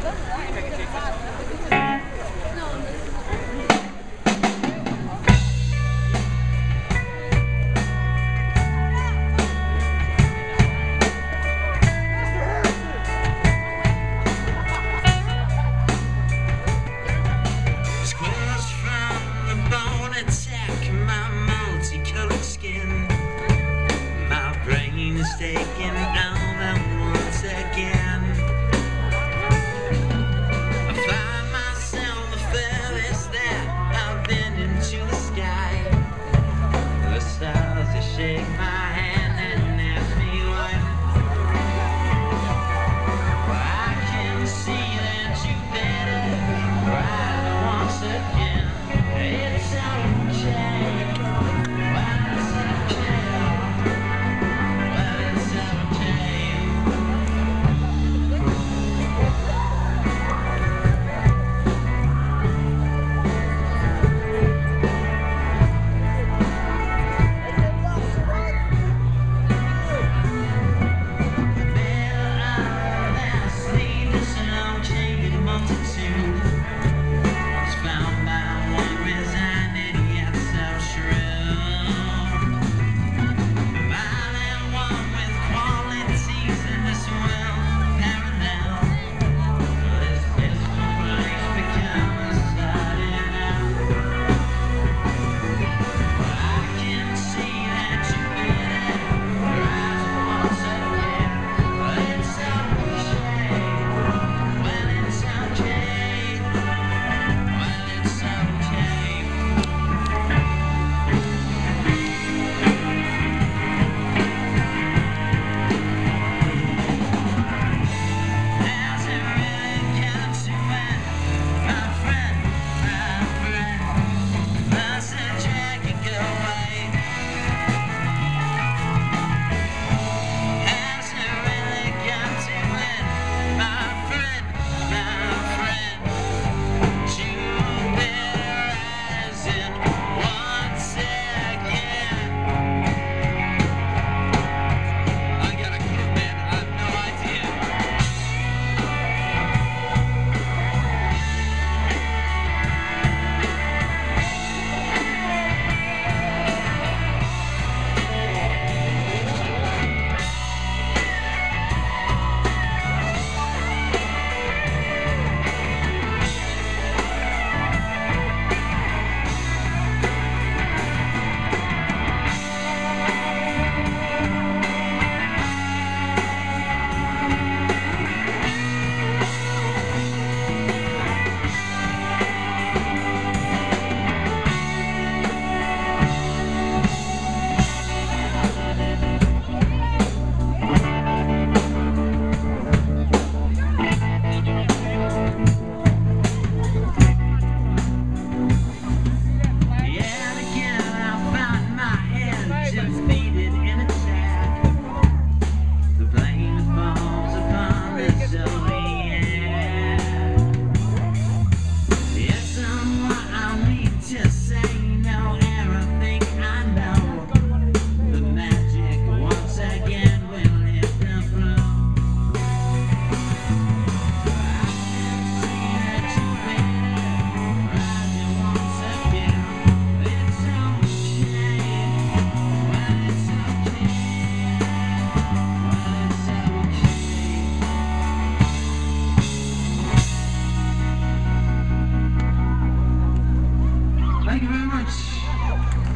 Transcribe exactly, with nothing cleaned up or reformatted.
Taking down once again. I find myself the furthest that I've been into the sky. The stars they shake my hand and ask me why. Well, I can see that you better ride once again. It's okay. Well, it's okay. Thank you very much.